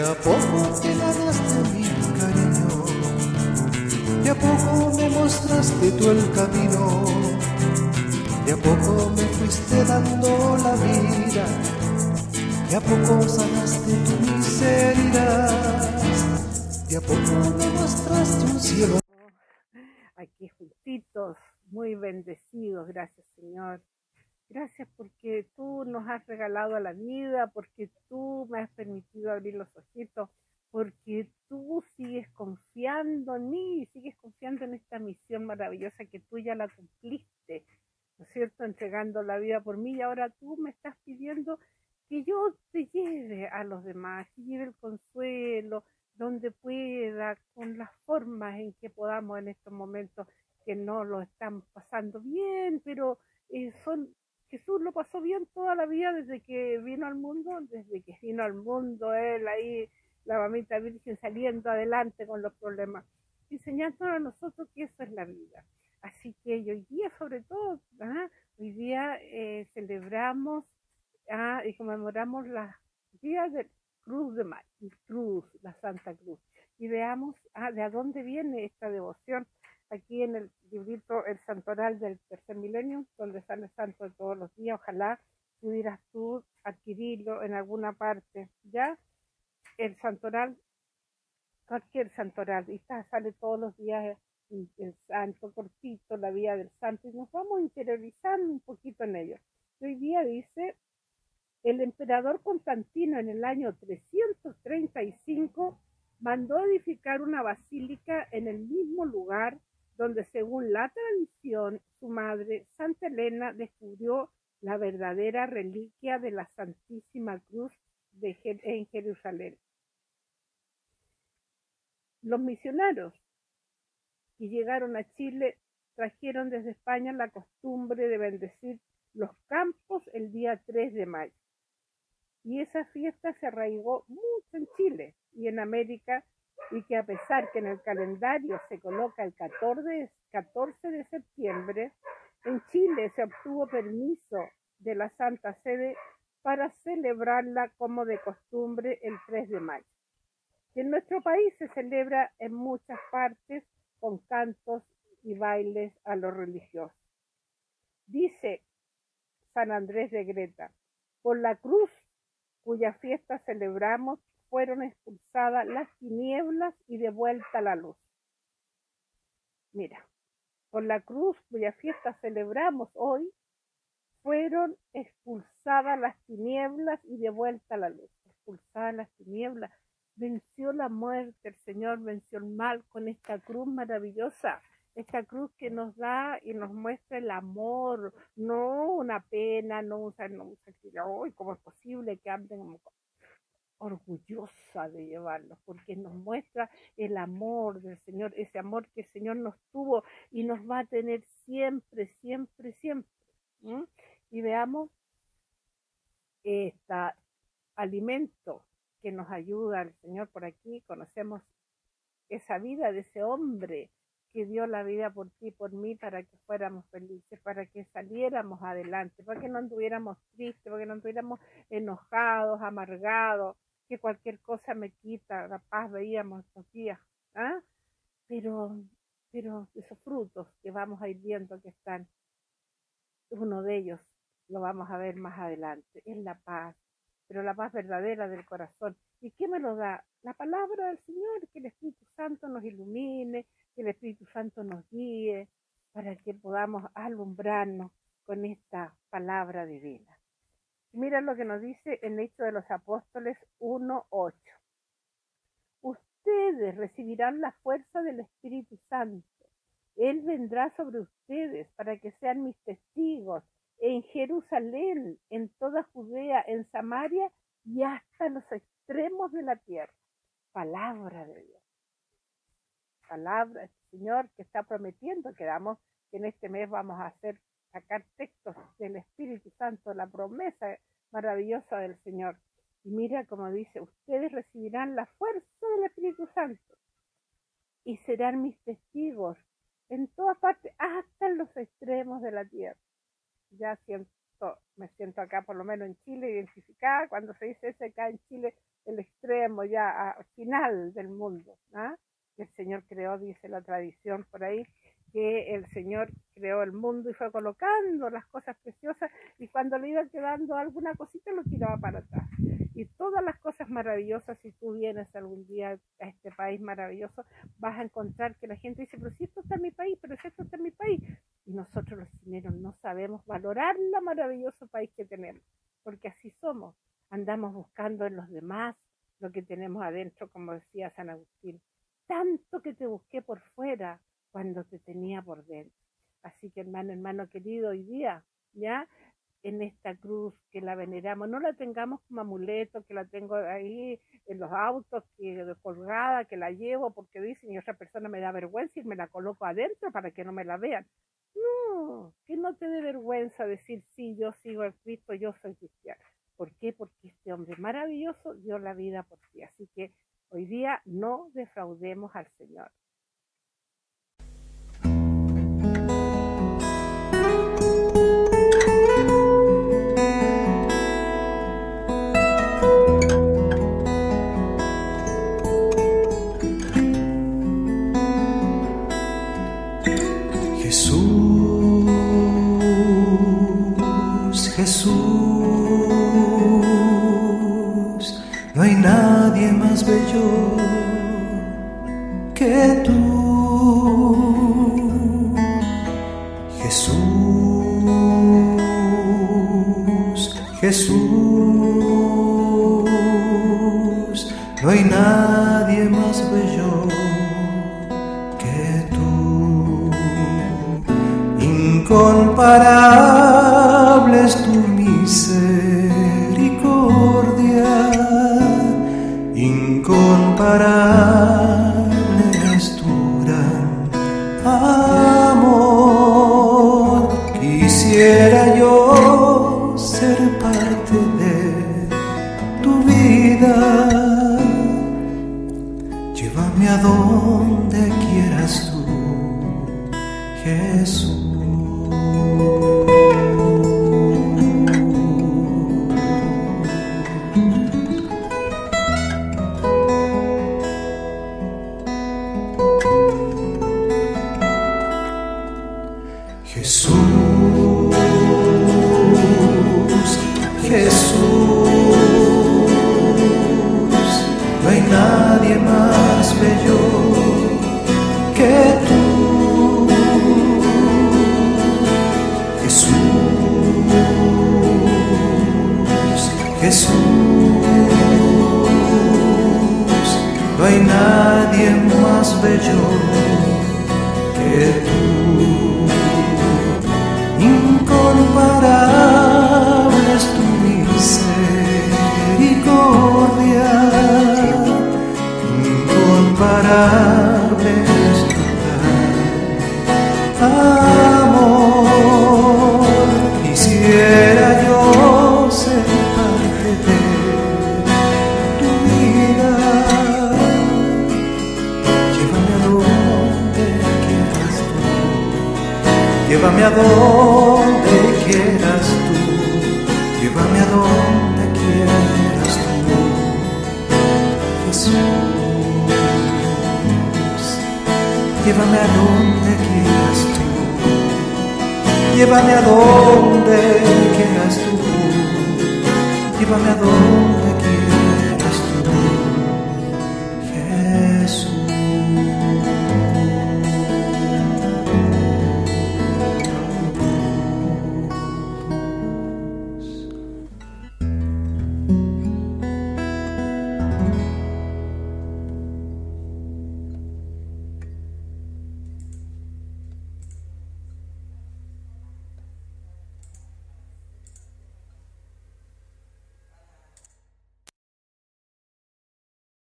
a poco te ganaste mi cariño, de a poco me mostraste tú el camino, de a poco me fuiste dando la vida, de a poco sanaste tu miseria, de a poco me mostraste un cielo. Aquí juntitos, muy bendecidos, gracias Señor. Gracias porque tú nos has regalado la vida, porque tú me has permitido abrir los ojitos, porque tú sigues confiando en mí, sigues confiando en esta misión maravillosa que tú ya la cumpliste, ¿no es cierto? Entregando la vida por mí y ahora tú me estás pidiendo que yo te lleve a los demás, que lleve el consuelo donde pueda, con las formas en que podamos en estos momentos que no lo están pasando bien, pero son Jesús lo pasó bien toda la vida desde que vino al mundo, él ahí, la mamita virgen saliendo adelante con los problemas, enseñándonos a nosotros que eso es la vida. Así que hoy día sobre todo, hoy día celebramos y conmemoramos los días de Cruz de Mayo, la Santa Cruz. Y veamos de dónde viene esta devoción. Aquí en el librito El Santoral del Tercer Milenio, donde sale el santo de todos los días, ojalá pudieras tú adquirirlo en alguna parte, ¿ya? El santoral, cualquier santoral, y sale todos los días el santo cortito, la vida del santo, y nos vamos interiorizando un poquito en ello. Y hoy día dice, el emperador Constantino en el año 335 mandó edificar una basílica en el mismo lugar donde, según la tradición, su madre, Santa Elena, descubrió la verdadera reliquia de la Santísima Cruz en Jerusalén. Los misioneros que llegaron a Chile trajeron desde España la costumbre de bendecir los campos el día 3 de mayo. Y esa fiesta se arraigó mucho en Chile y en América, y que a pesar que en el calendario se coloca el 14 de septiembre, en Chile se obtuvo permiso de la Santa Sede para celebrarla como de costumbre el 3 de mayo. Y en nuestro país se celebra en muchas partes con cantos y bailes a lo religioso. Dice San Andrés de Greta, por la cruz cuya fiesta celebramos, fueron expulsadas las tinieblas y devuelta la luz. Mira, por la cruz cuya fiesta celebramos hoy, fueron expulsadas las tinieblas y devuelta la luz. Expulsadas las tinieblas, venció la muerte, el Señor venció el mal con esta cruz maravillosa. Esta cruz que nos da y nos muestra el amor, no una pena, no un sacrificio. ¿Cómo es posible que anden orgullosa de llevarlos? Porque nos muestra el amor del Señor, ese amor que el Señor nos tuvo y nos va a tener siempre, siempre, siempre. Y veamos este alimento que nos ayuda el Señor por aquí. Conocemos esa vida de ese hombre que dio la vida por ti y por mí para que fuéramos felices, para que saliéramos adelante, para que no anduviéramos tristes, para que no anduviéramos enojados, amargados, que cualquier cosa me quita la paz, veíamos estos días, pero esos frutos que vamos a ir viendo que están, uno de ellos lo vamos a ver más adelante, es la paz, pero la paz verdadera del corazón. ¿Y qué me lo da? La palabra del Señor, que el Espíritu Santo nos ilumine, que el Espíritu Santo nos guíe, para que podamos alumbrarnos con esta palabra divina. Mira lo que nos dice en Hechos de los Apóstoles 1:8. Ustedes recibirán la fuerza del Espíritu Santo. Él vendrá sobre ustedes para que sean mis testigos en Jerusalén, en toda Judea, en Samaria y hasta los extremos de la tierra. Palabra de Dios. Palabra del Señor que está prometiendo, que en este mes vamos a sacar textos del Espíritu Santo, la promesa maravillosa del Señor. Y mira como dice, ustedes recibirán la fuerza del Espíritu Santo y serán mis testigos en todas partes, hasta en los extremos de la tierra. Ya me siento acá, por lo menos en Chile, identificada. Cuando se dice ese acá en Chile, el extremo ya final del mundo, ¿ah? El Señor creó, dice la tradición por ahí, que el Señor creó el mundo y fue colocando las cosas preciosas, y cuando le iba quedando alguna cosita lo tiraba para atrás. Y todas las cosas maravillosas, si tú vienes algún día a este país maravilloso, vas a encontrar que la gente dice, pero si esto está en mi país, pero si esto está en mi país. Y nosotros los chilenos no sabemos valorar el maravilloso país que tenemos, porque así somos. Andamos buscando en los demás lo que tenemos adentro, como decía San Agustín. Tanto que te busqué por fuera cuando te tenía por dentro. Así que hermano querido, hoy día, ya, en esta cruz que la veneramos, no la tengamos como amuleto, que la tengo ahí en los autos, que colgada, que la llevo porque dicen y otra persona me da vergüenza y me la coloco adentro para que no me la vean. No, que no te dé vergüenza decir, sí, yo sigo a Cristo, yo soy cristiano. ¿Por qué? Porque este hombre maravilloso dio la vida por ti. Así que hoy día no defraudemos al Señor. Jesús, no hay nadie más bello que tú. Jesús, Jesús, no hay nadie más bello que tú. Incomparable es tu misericordia, incomparable es tu gran amor. Quisiera yo ser parte de tu vida, llévame a donde quieras tú, Jesús. Jesús, Jesús, no hay nadie más bello que tú. Jesús, Jesús, no hay nadie más bello que tú. Incomparable es tu misericordia, incomparable es tu gran amor. Quisiera yo ser parte de tu vida, llévame a donde quieras tú, llévame a donde quieras tú, llévame a donde quieras tú, Jesús, llévame a donde quieras tú, llévame a donde quieras tú, llévame a donde